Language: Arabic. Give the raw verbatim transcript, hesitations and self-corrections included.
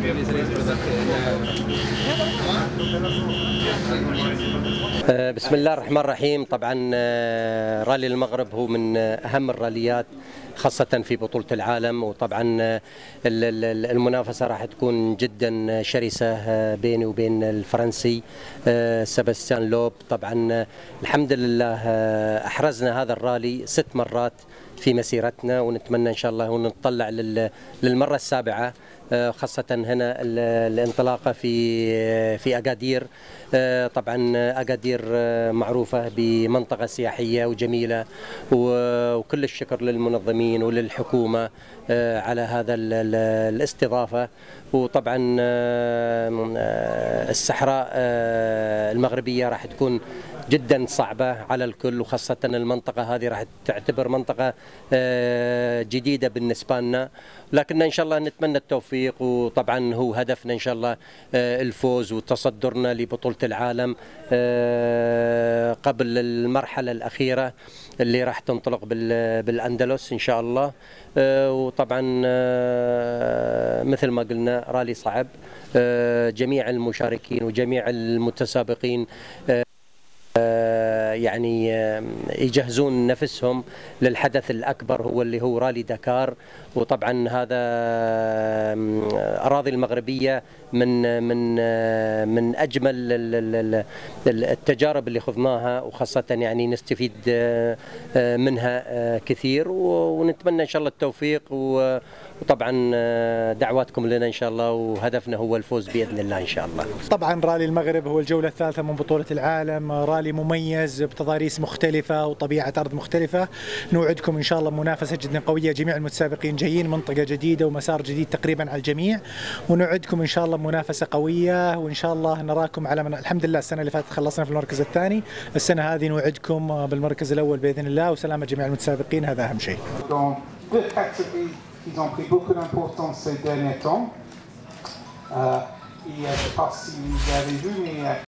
بسم الله الرحمن الرحيم. طبعا رالي المغرب هو من أهم الراليات خاصة في بطولة العالم، وطبعا المنافسة راح تكون جدا شرسة بيني وبين الفرنسي سباستيان لوب. طبعا الحمد لله أحرزنا هذا الرالي ست مرات في مسيرتنا، ونتمنى إن شاء الله ونطلع للمرة السابعة، خاصة هنا الانطلاقة في في أكادير. طبعا أكادير معروفة بمنطقة سياحية وجميلة، وكل الشكر للمنظمين وللحكومة على هذا الاستضافة. وطبعا الصحراء المغربية راح تكون جدا صعبة على الكل، وخاصة المنطقة هذه راح تعتبر منطقة جديدة بالنسبة لنا، لكن إن شاء الله نتمنى التوفيق. وطبعا هو هدفنا إن شاء الله الفوز وتصدرنا لبطولة العالم قبل المرحلة الأخيرة اللي راح تنطلق بالأندلس إن شاء الله. وطبعا مثل ما قلنا رالي صعب، جميع المشاركين وجميع المتسابقين يعني يجهزون نفسهم للحدث الأكبر هو اللي هو رالي دكار. وطبعا هذا أراضي المغربية من من من أجمل التجارب اللي خذناها، وخاصة يعني نستفيد منها كثير، ونتمنى إن شاء الله التوفيق. وطبعا دعواتكم لنا إن شاء الله، وهدفنا هو الفوز بإذن الله إن شاء الله. طبعا رالي المغرب هو الجولة الثالثة من بطولة العالم، رالي مميز بتضاريس مختلفة وطبيعة أرض مختلفة. نوعدكم إن شاء الله منافسة جدا قوية، جميع المتسابقين جايين منطقة جديدة ومسار جديد تقريبا على الجميع، ونوعدكم إن شاء الله منافسة قوية، وإن شاء الله نراكم على من... الحمد لله السنة اللي فاتت خلصنا في المركز الثاني، السنة هذه نوعدكم بالمركز الأول بإذن الله، وسلامة جميع المتسابقين هذا أهم شيء. Ils ont pris beaucoup d'importance ces derniers temps. Euh, et je ne sais pas si vous avez vu, mais